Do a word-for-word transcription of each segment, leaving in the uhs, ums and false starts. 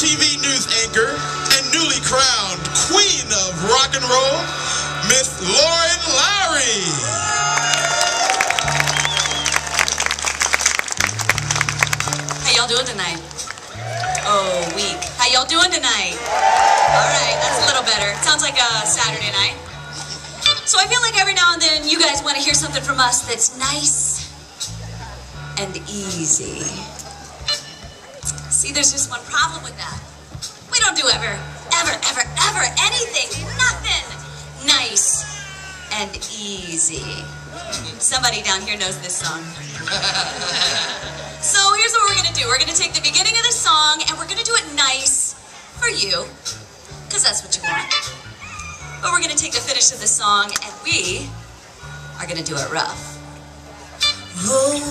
T V news anchor and newly crowned queen of rock and roll, Miss Lauren Lowry. How y'all doing tonight? Oh, weak. How y'all doing tonight? All right, that's a little better. Sounds like a Saturday night. So I feel like every now and then you guys want to hear something from us that's nice and easy. See, there's just one problem with that. We don't do ever, ever, ever, ever anything, nothing nice and easy. Somebody down here knows this song. So here's what we're gonna do. We're gonna take the beginning of the song and we're gonna do it nice for you, because that's what you want. But we're gonna take the finish of the song and we are gonna do it rough. Rolling,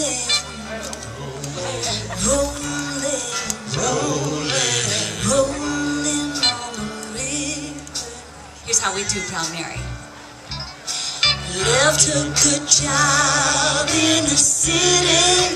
rolling, rolling, rolling on the river. Here's how we do Proud Mary. Left a good job in the city,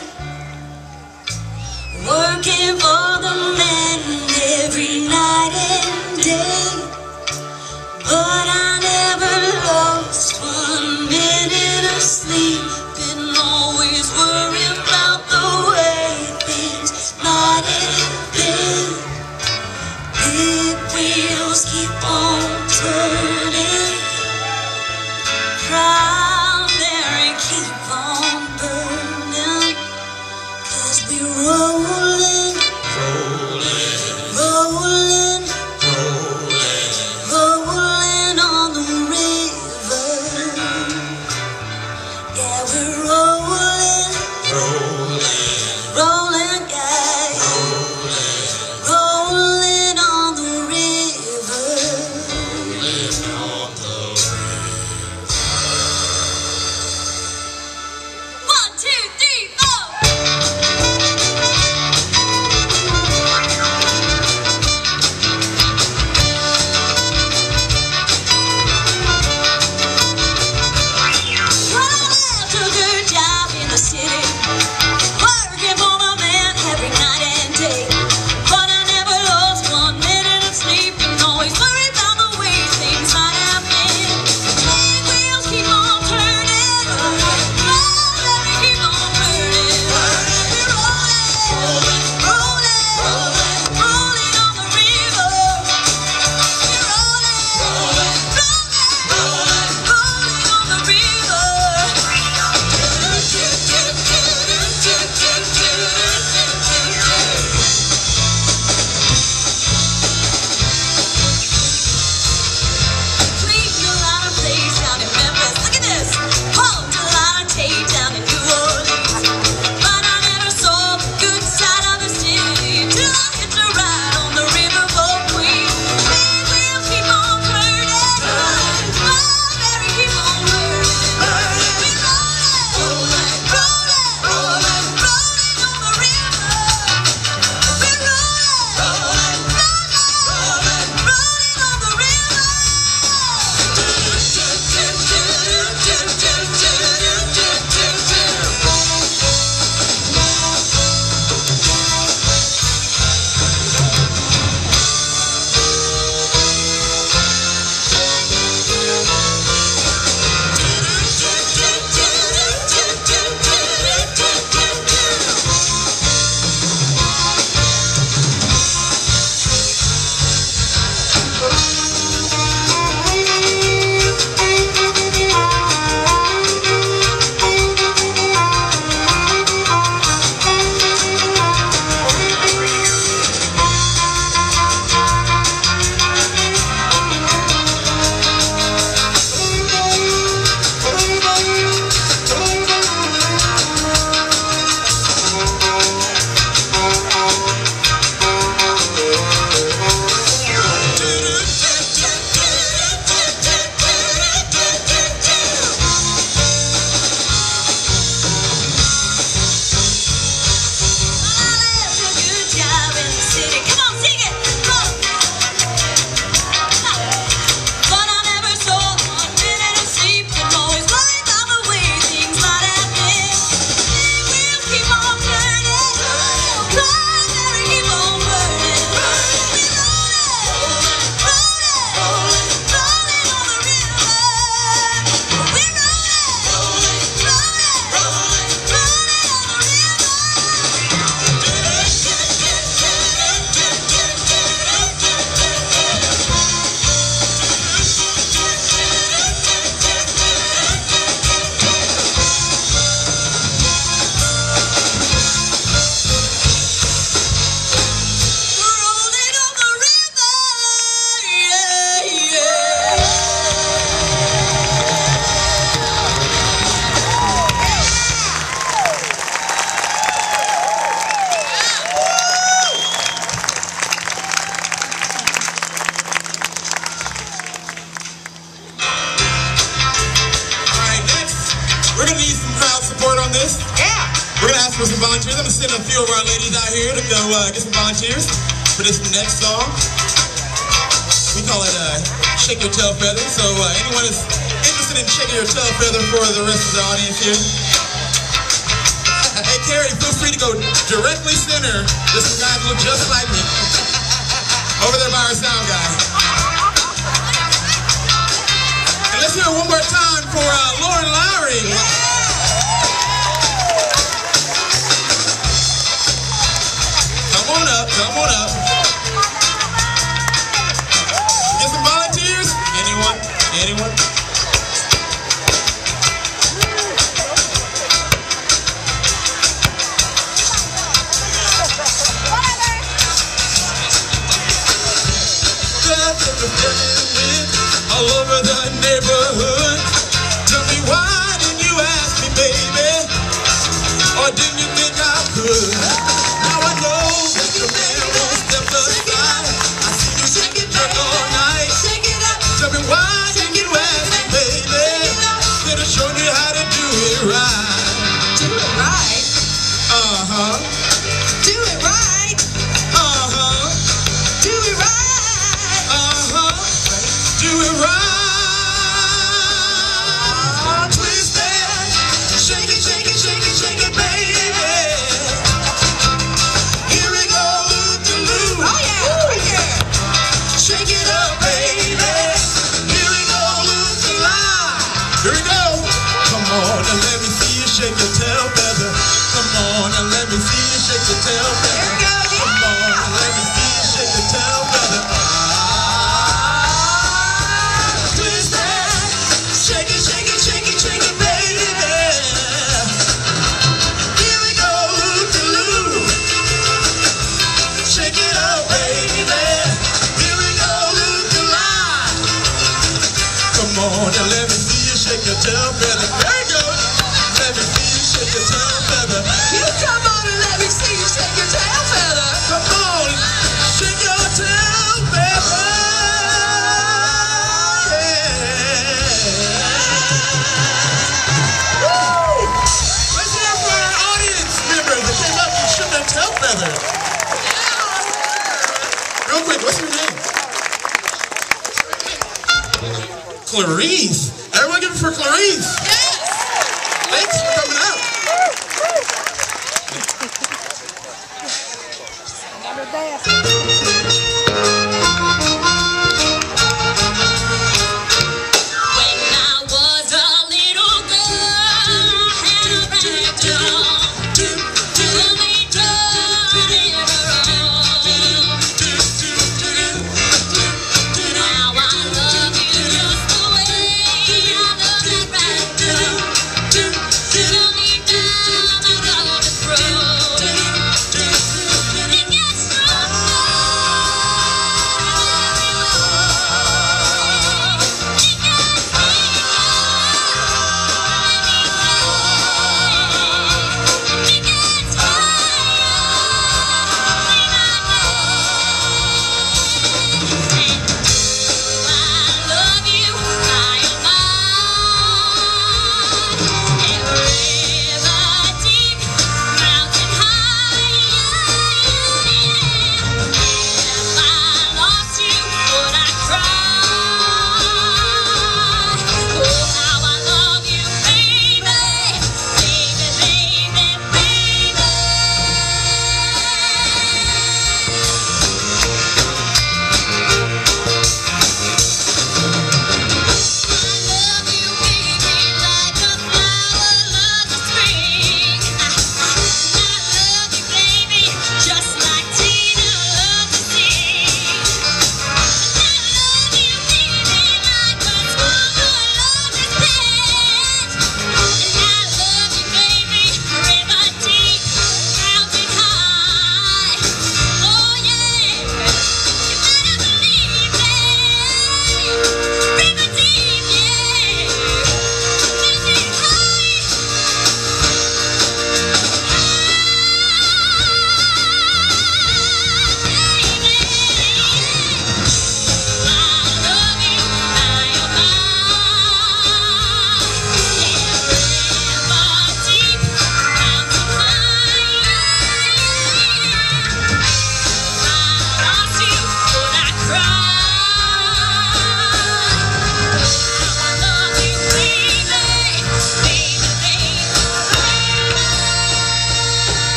working for the man every night and day. But I never lost one minute of sleep, and always worried about the way things might have been. Big wheels keep on turning, Proud Mary keep on burning, 'cause we rolling, rolling, rolling, rolling, rolling on the river. Yeah, we're rolling, rolling, rolling, yeah, rolling, rolling on the river. Rolling. for some volunteers. I'm gonna send a few of our ladies out here to go uh, get some volunteers for this next song. We call it uh, Shake Your Tail Feather. So uh, anyone is interested in shaking your tail feather for the rest of the audience here? Hey Carrie, feel free to go directly center. There's some guys who look just like me. Over there by our sound guy. And let's hear it one more time for uh, Lauren Lowry. Come on up, come on up. Get some volunteers? Anyone? Anyone? All over the neighborhood. Tell me, why didn't you ask me, baby? Or didn't you think I could? Now I know that your man won't step aside. I see you shake it jerk all night. Shake it up. Tell me, why didn't you ask me, baby? Could have shown you how to do it right. Do it right? Uh-huh. Do it right? Uh-huh. Do it right? Uh-huh. Do it right. Twist it. Shake it, shake it, shake it, shake it, baby. Here we go, loop to loop. Oh yeah, right here. Shake it up, baby. Here we go, loop to line. Here we go. Come on and let me see you shake your tail feather. Come on and let me see you shake your tail feather. Here we go, yeah. Come on and let me see you shake your tail feather. Shake it, shake it, shake it, shake it, baby. Here we go, loop to loop. Shake it up, baby. Here we go, loop to line. Come on and let me see you shake your tail feather. There you go. Let me see you shake your tail feather. You come on and let me see you shake your tail feather. Come on, shake your tail feather. Tail feather. Real quick, what's your name? Clarice. Everyone give it for Clarice. Yes. Thanks for coming out. Another dance.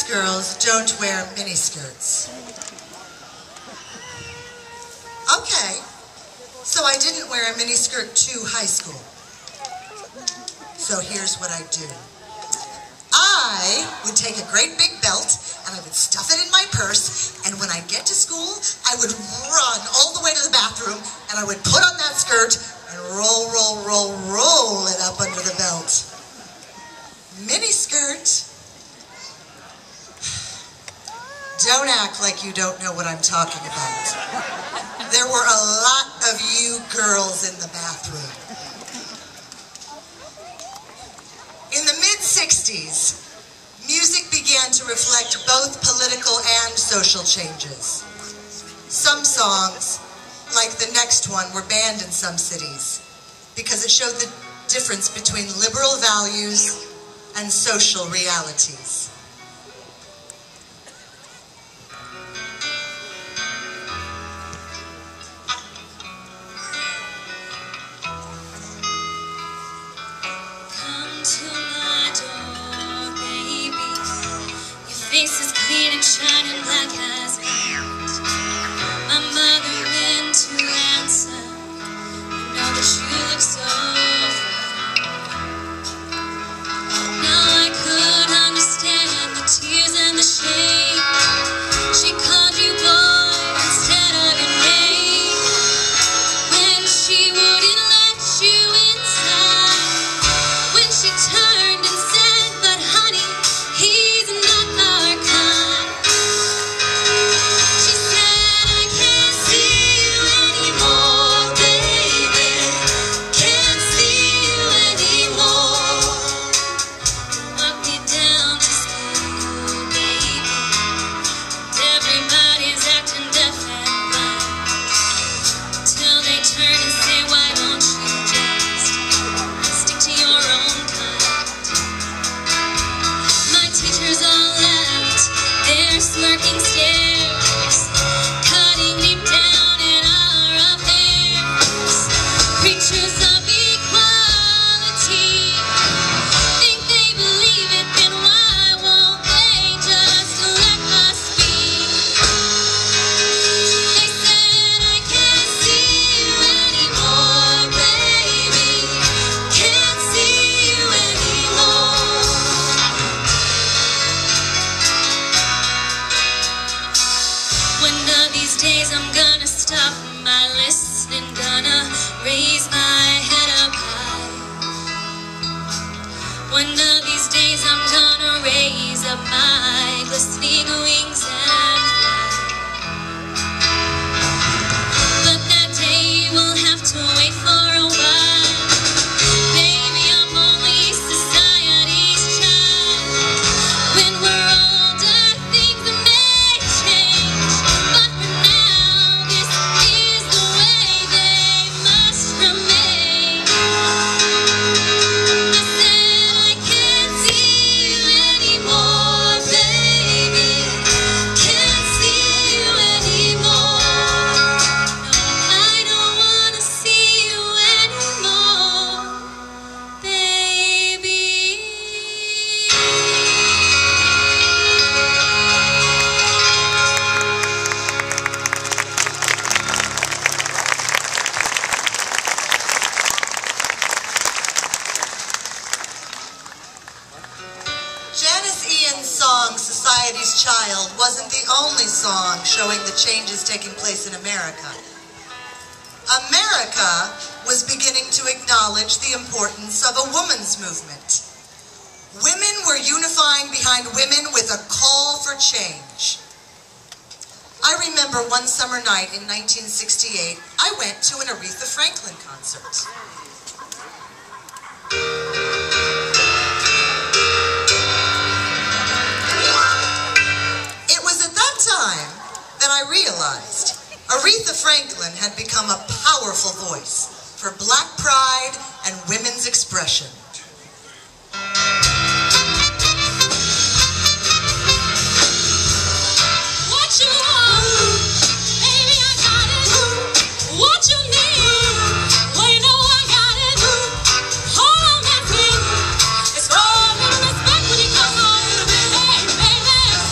girls don't wear miniskirts. Okay, so I didn't wear a miniskirt to high school. So here's what I do. I would take a great big belt and I would stuff it in my purse, and when I get to school, I would run all the way to the bathroom and I would put on that skirt and roll, roll, roll, roll it up under the belt. Miniskirt. Don't act like you don't know what I'm talking about. There were a lot of you girls in the bathroom. In the mid sixties, music began to reflect both political and social changes. Some songs, like the next one, were banned in some cities because it showed the difference between liberal values and social realities. Face is clean and shining black as gold. My mother went to answer. You know that you look so fine. Now I could understand the tears and the shame. She called you boy instead of your name. When she wouldn't let you inside. When she turned and said, but honey, he's not. Smirking stares, cutting deep down in our affairs. Creatures of equality, think they believe it, then why won't they just let us speak? They said I can't see you anymore, baby. Can't see you anymore. One of these days I'm gonna stop my listening, gonna raise my head up high. One of these days I'm gonna raise up my glistening wings and fly. But that day will have to wait for a while. Baby, I'm only society's child. When we're older, things may change. But for now, this is the way they must remain. I said I can't see you anymore, baby. Can't see you anymore. No, I don't wanna see you anymore, baby. Janice Ian's song, Society's Child, wasn't the only song showing the changes taking place in America. America was beginning to acknowledge the importance of a women's movement. Women were unifying behind women with a call for change. I remember one summer night in nineteen sixty-eight, I went to an Aretha Franklin concert. It was at that time that I realized Aretha Franklin had become a powerful voice for Black pride and women's expression. What you want, baby, I got it. What you need, well, you know I got it. Hold on, that's it. It's all in respect when you come on. Hey, baby,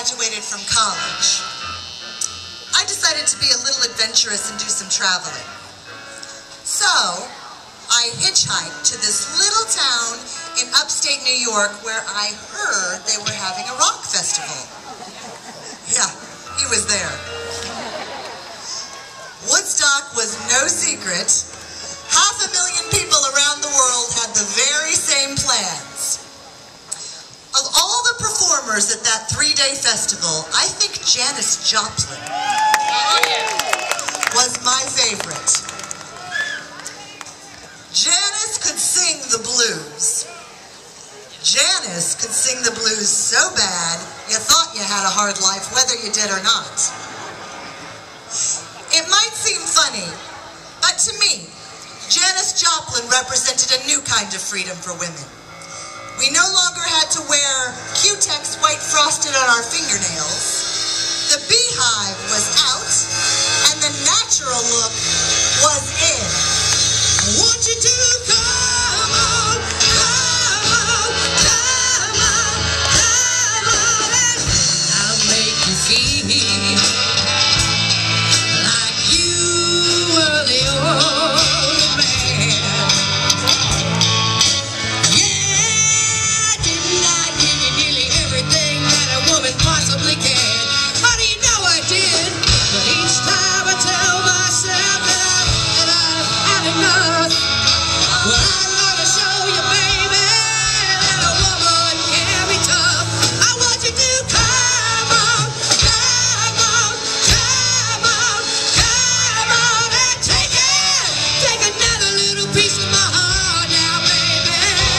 graduated from college, I decided to be a little adventurous and do some traveling. So, I hitchhiked to this little town in upstate New York where I heard they were having a rock festival. Yeah, he was there. Woodstock was no secret. Half a million people around the world had the very same plans. Of all the performers at that three-day festival, I think Janis Joplin was my favorite. Janis could sing the blues. Janis could sing the blues so bad, you thought you had a hard life whether you did or not. It might seem funny, but to me, Janis Joplin represented a new kind of freedom for women. We no longer had to wear Q-Tex white frosted on our fingernails. The Beehive was out, and the natural look was in. I want you to come on, come on, come on, come on, and I'll make you feel like you were the only man. Yeah, didn't I give you nearly everything that a woman possibly can? How do you know I did? But each time I tell myself that I've, that I've had enough, well, I'm gonna show you, baby, that a woman can be tough. I want you to come on, come on, come on, come on, and take it. Take another little piece of my heart now, baby.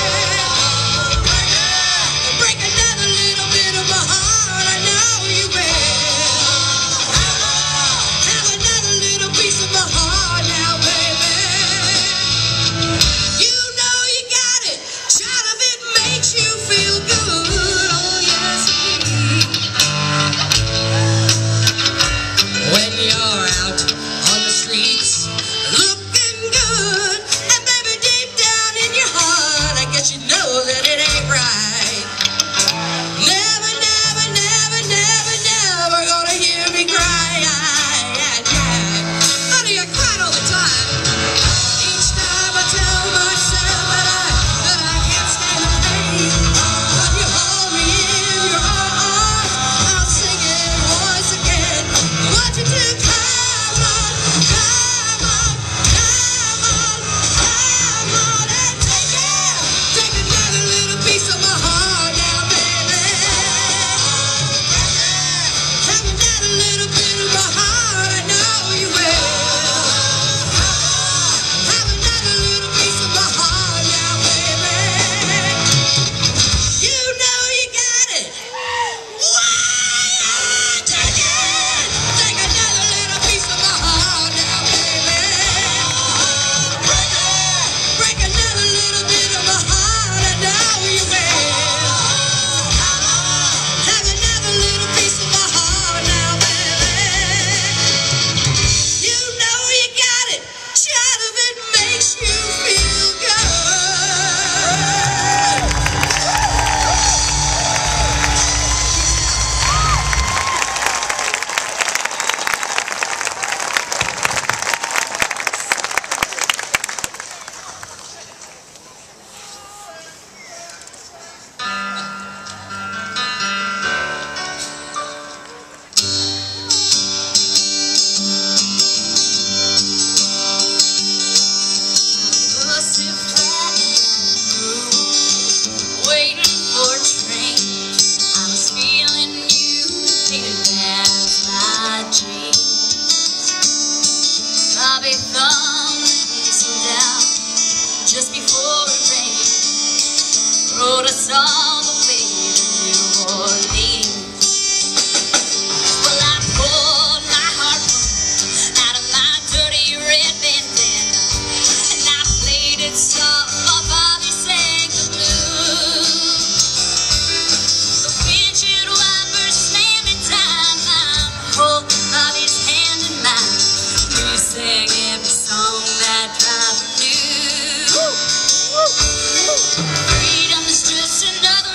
Break another little bit of my heart, I know you will. Have another little piece of my heart now, baby. You know you got it. Shot of it makes you feel good. Oh, yes, indeed. When you're out on the streets looking good, and baby, deep down in your heart, I guess you know that it ain't right. Never, never, never, never, never gonna hear me cry. Honey, I cried all the time. Each time I tell myself that I, that I can't stand the pain. When you hold me in your arms, I'll sing it once again. I want you to come on, come on, come on, come on, and take it. Take another little piece of my heart now, baby. Have another little bit of my heart, I know you will. Have another little piece of my heart now, baby. You know you got it. Why? Take it. Take another little piece of my heart now, baby. Break it. Break another little bit of my heart, I know you will. Have another little piece of my heart now, baby. You know you got it. Shot of it makes you feel good. Busted flat waiting for a train. I was feeling you, faded past my dreams. Bobby thumbed his down just before it rained. Rode us all the way to New Orleans. Well, I pulled my harpoon out of my dirty red bandana, and I played it soft while Bobby sang the blues. The windshield wipers slamming time. I'm holding Bobby's hand in mine. We sang every song that driver knew. Freedom is just another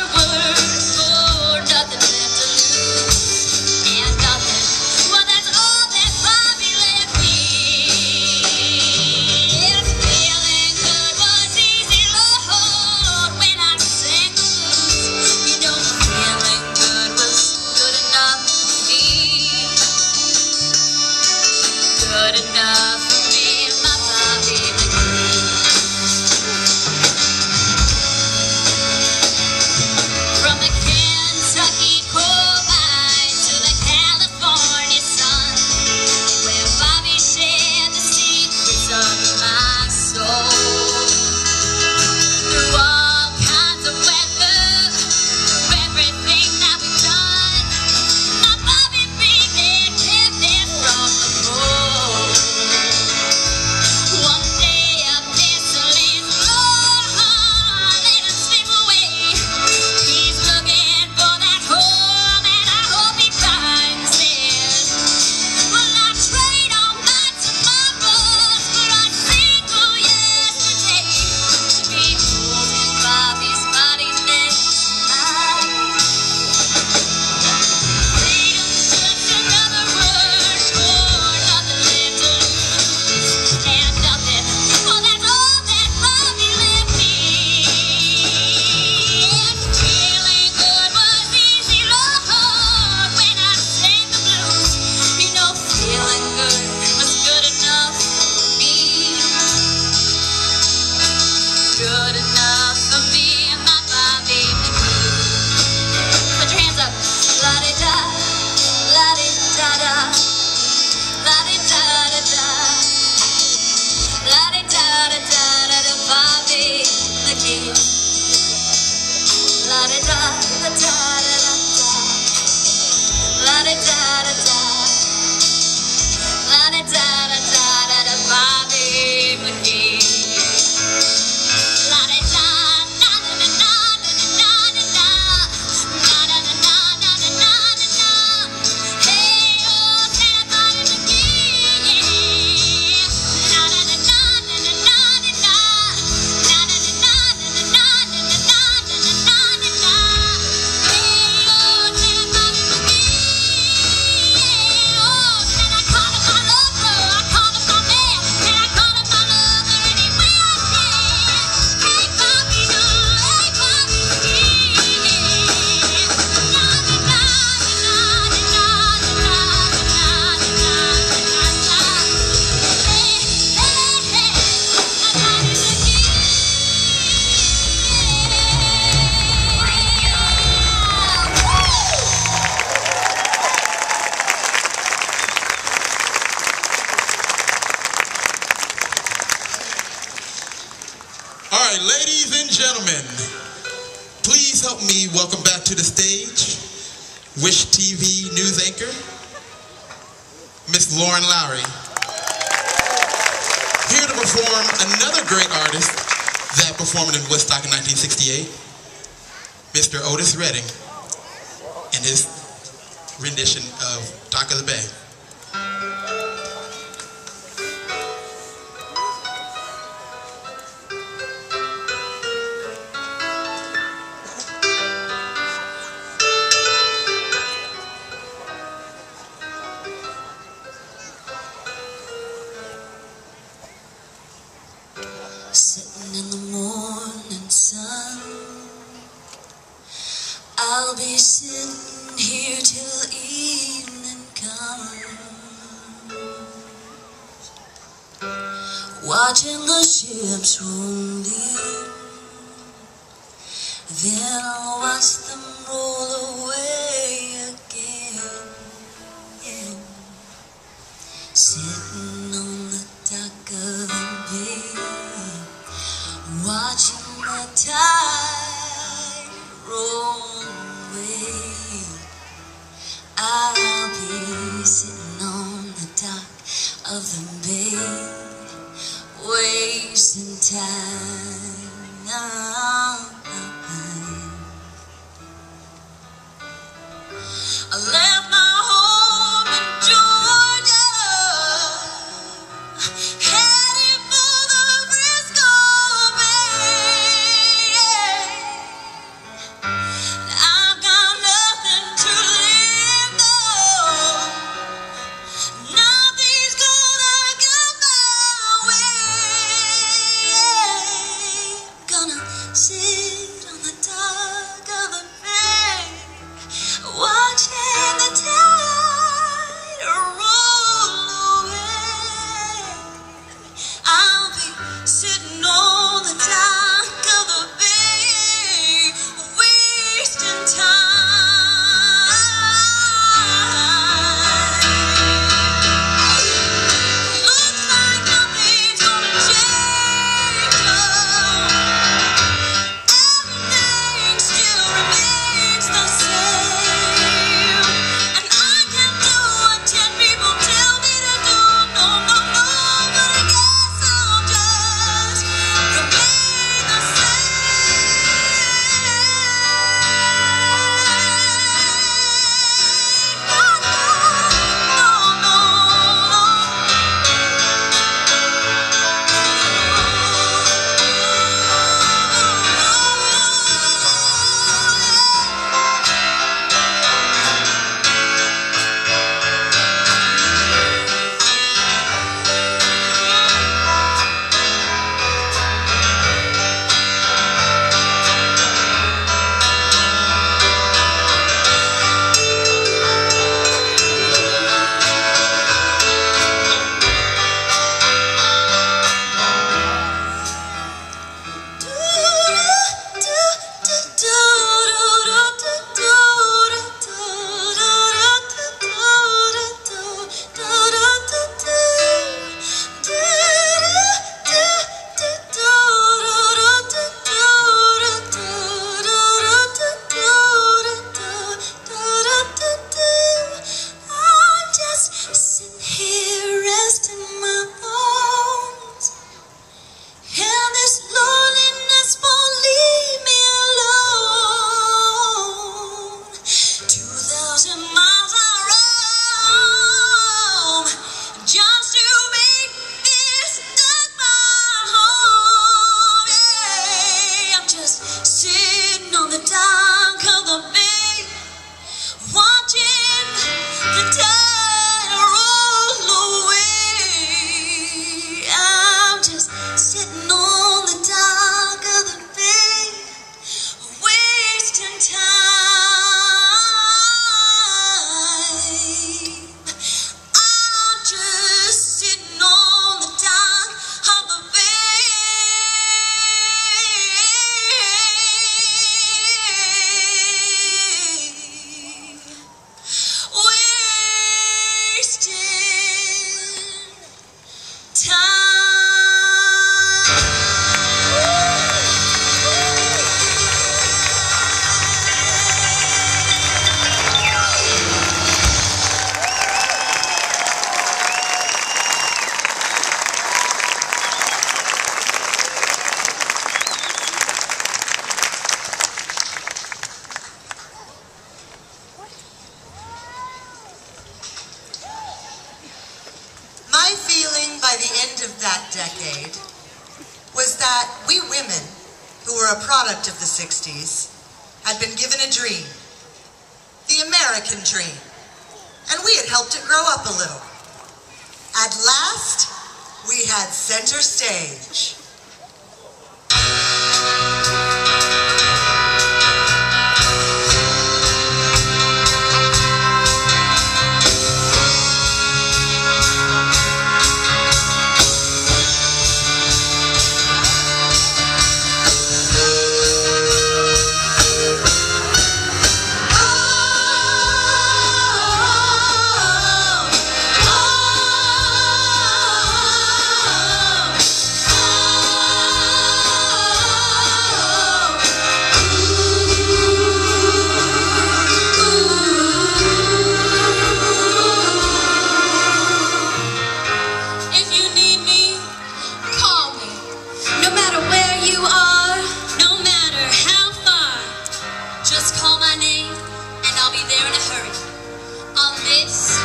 again. La da da da da da da. La da da da da. La da da da da da da. Bobby McGee. La da da na na na na na na na na na na na na na na na. Hey oh, tell Bobby McGee. Na na na na na na na na na na na na na na na na na. Hey oh, tell Bobby McGee. Oh, and I call him my lover, I call him my man, and I call him my lover any way I can. Hey Bobby, oh, hey Bobby McGee. Na na na na na na na na na na. Hey hey hey, Bobby McGee. All right, ladies and gentlemen, please help me welcome back to the stage Wish T V news anchor, Miss Lauren Lowry. Here to perform another great artist that performed in Woodstock in nineteen sixty-eight, Mister Otis Redding, and his rendition of Dock of the Bay. Sitting in the morning sun, I'll be sitting here till evening comes, watching the ships roll in. Then I'll watch them roll away again. Yeah. Sitting on the dock of the bay, watching the tide roll away. I'll be sitting on the dock of the bay, wasting time. I left my home in Georgia, headed for the Frisco Bay. And I've got nothing to live for. that decade was that we women, who were a product of the sixties, had been given a dream, the American dream, and we had helped it grow up a little. At last, we had center stage. Just call my name and I'll be there in a hurry. On this